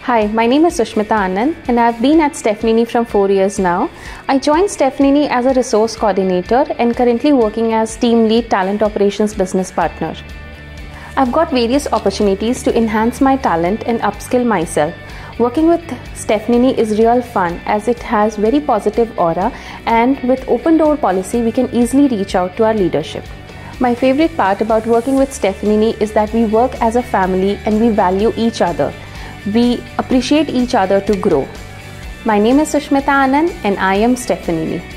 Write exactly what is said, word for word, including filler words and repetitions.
Hi, my name is Sushmita Anand and I've been at Stefanini from four years now. I joined Stefanini as a resource coordinator and currently working as team lead talent operations business partner. I've got various opportunities to enhance my talent and upskill myself. Working with Stefanini is real fun as it has very positive aura, and with open door policy we can easily reach out to our leadership. My favorite part about working with Stefanini is that we work as a family and we value each other. We appreciate each other to grow. My name is Sushmita Anand and I am Stefanini.